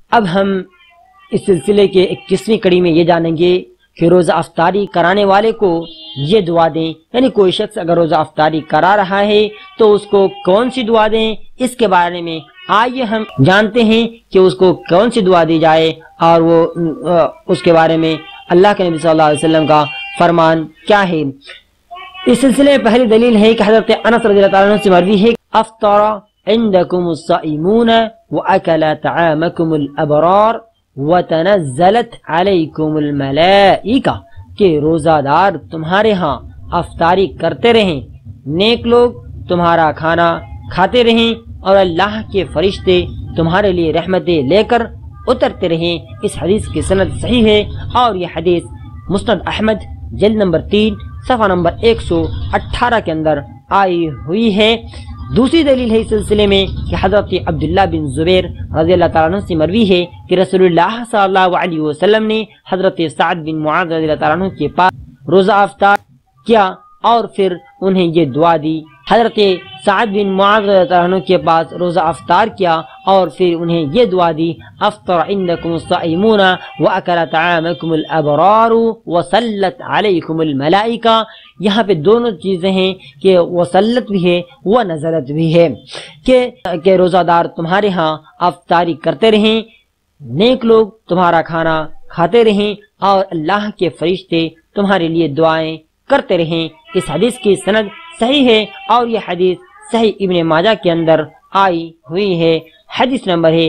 اب ہم اس سلسلے کے 21ویں کڑی میں یہ جانیں گے کہ روزہ افطاری کرانے والے کو یہ دعا دیں، یعنی کوئی شخص اگر روزہ افطاری کرا رہا ہے تو اس کو کون سی دعا دیں، اس کے بارے میں آئیے ہم جانتے ہیں کہ اس کو کون سی دعا دی جائے، اور وہ اس کے بارے میں اللہ کے نبی صلی اللہ علیہ وسلم کا فرمان کیا ہے۔ اس سلسلے میں پہلی دلیل ہے کہ حضرت انس رضی اللہ تعالیٰ عنہ سے مروی ہے، افطر عندکم الصائمون واکل طعامکم الابرار وتنزلت علیکم الملائکہ، کہ روزہ دار تمہارے ہاں افطاری کرتے رہیں، نیک لوگ تمہارا کھانا کھاتے رہیں، اور اللہ کے فرشتے تمہارے لیے رحمتیں لے کر اترتے رہیں۔ اس حدیث کی سند صحیح ہے، اور یہ حدیث مسند احمد جلد نمبر 3 صفحہ نمبر 118 کے اندر آئی ہوئی ہے۔ دوسری دلیل ہے اس سلسلے میں کہ حضرت عبداللہ بن زبیر رضی اللہ تعالیٰ عنہ سے مروی ہے کہ رسول اللہ صلی اللہ علیہ وسلم نے حضرت سعد بن معاذ رضی اللہ تعالیٰ عنہ کے پاس روزہ افطار کیا اور پھر انہیں یہ دعا دی۔ حضرت سعد بن معاذ رضی اللہ عنہ کے پاس روزہ افطار کیا اور پھر انہیں یہ دعا دی، افطر عندکم الصائمون واکل طعامکم الابرار وصلت علیکم الملائکہ۔ یہاں پہ دونوں چیزیں ہیں کہ وصلت بھی ہے و نزلت بھی ہے، کہ روزہ دار تمہارے ہاں افطاری کرتے رہیں، نیک لوگ تمہارا کھانا کھاتے رہیں، اور اللہ کے فرشتے تمہارے لیے دعائیں کرتے رہیں۔ اس حدیث کی سند صحیح ہے، اور یہ حدیث صحیح ابن ماجہ کے اندر آئی ہوئی ہے، حدیث نمبر ہے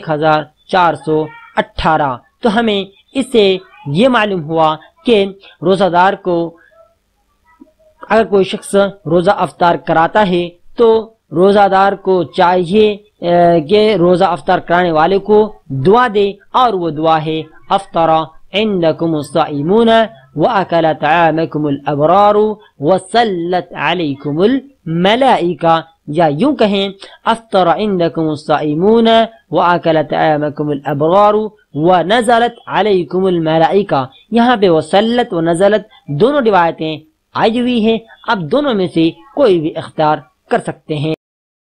1418۔ تو ہمیں اس سے یہ معلوم ہوا کہ روزہ دار کو اگر کوئی شخص روزہ افطار کراتا ہے تو روزہ دار کو چاہیے کہ روزہ افطار کرانے والے کو دعا دے، اور وہ دعا ہے افطر عندکم الصائمون وَأَكَلَ طَعَامَكُمُ الْأَبْرَارُ وَصَلَّتْ عَلَيْكُمُ الْمَلَائِكَةُ، یا یوں کہیں افطر عندکم الصائمون وَأَكَلَ طَعَامَكُمُ الْأَبْرَارُ وَنَزَلَتْ عَلَيْكُمُ الْمَلَائِكَةُ۔ یہاں پہ وصلت و نزلت دونوں روایتیں آئی ہوئی ہیں، اب دونوں میں سے کوئی بھی اختیار کر سکتے ہیں۔